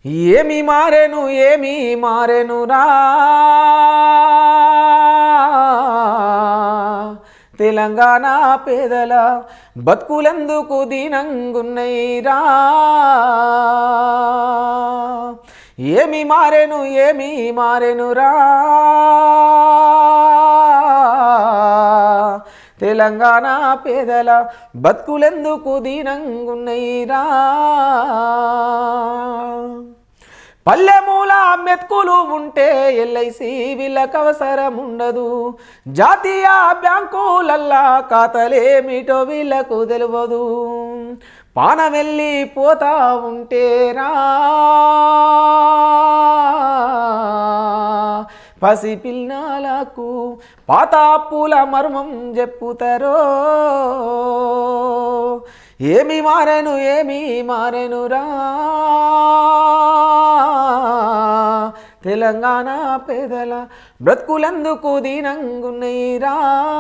ఏమి మారెనురా తెలంగాణ పేదల బతుకులెందుకు దీనంగున్నైరా ఏమి మారెనురా తెలంగాణ పేదల బతుకులెందుకు దీనంగున్నైరా పల్లె మూల మెతుకులు ఉంటే ఎల్ఐసి వీళ్ళకి అవసరం ఉండదు జాతీయ బ్యాంకులల్లా ఖాతాలేమిటో వీళ్ళకు తెలియదు పానం వెళ్ళిపోతా ఉంటేరా పసిపిల్లలకు పాత అప్పుల మర్మం చెప్పుతారో ఏమి మారెనురా తెలంగాణ పేదల బ్రతుకులందుకు దీనంగున్నైరా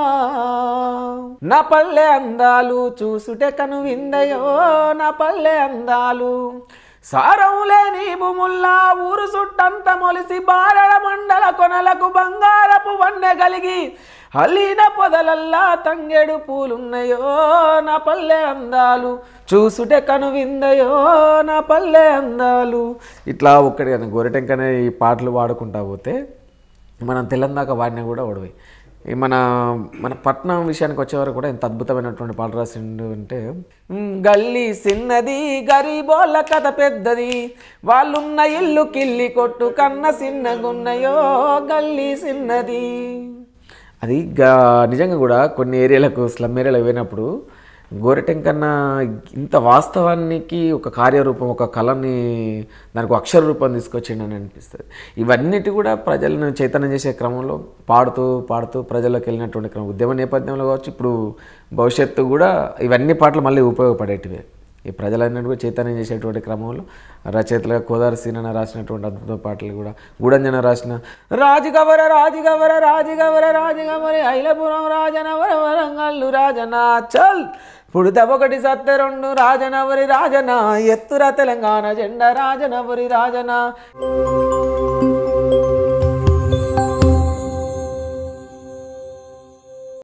నా పల్లె అందాలు చూసుటే కనువిందయో నా పల్లె అందాలు సారం లేని భూముల్లా ఊరు చుట్టంత మొలిసి బారడ మండల కొనలకు బంగారపు వన్నె కలిగి అల్లిన పొదలల్లా తంగెడు పూలున్నాయో నా పల్లె అందాలు చూసుటే కనువిందయో నా పల్లె అందాలు ఇట్లా ఒక్కడి కానీ గోరెటెంకనే ఈ పాటలు పాడుకుంటా పోతే మనం తెలంగాణ వాడినా కూడా ఓడిపోయి మన పట్నం విషయానికి వచ్చేవారు కూడా ఎంత అద్భుతమైనటువంటి పాట రాసిండు అంటే గల్లీ చిన్నది గరీబోళ్ళ కథ పెద్దది వాళ్ళున్న ఇల్లు కిల్లి కొట్టు కన్న చిన్నగున్నయో గల్లీ చిన్నది అది నిజంగా కూడా కొన్ని ఏరియాలకు స్లమ్ ఏరియాలకు పోయినప్పుడు గోరెటెంకన్న ఇంత వాస్తవానికి ఒక కార్యరూపం ఒక కళని దానికి అక్షర రూపం తీసుకొచ్చిండని అనిపిస్తుంది ఇవన్నిటి కూడా ప్రజలను చైతన్యం చేసే క్రమంలో పాడుతూ ప్రజల్లోకి వెళ్ళినటువంటి క్రమం ఉద్యమ నేపథ్యంలో కావచ్చు ఇప్పుడు భవిష్యత్తు కూడా ఇవన్నీ పాటలు మళ్ళీ ఉపయోగపడేటివే ఈ ప్రజలన్నిటి కూడా చైతన్యం చేసేటువంటి క్రమంలో రచయితలుగా కోదారి సీనన్న రాసినటువంటి అద్భుత పాటలు కూడా గూడంజన రాసిన రాజగవర ఐలపురం రాజనవర వరంగల్లు రాజన చల్ పుడితవొకటి సత్తె రెండు రాజనవరి రాజన ఎత్తుర తెలంగాణ జెండా రాజనవరి రాజన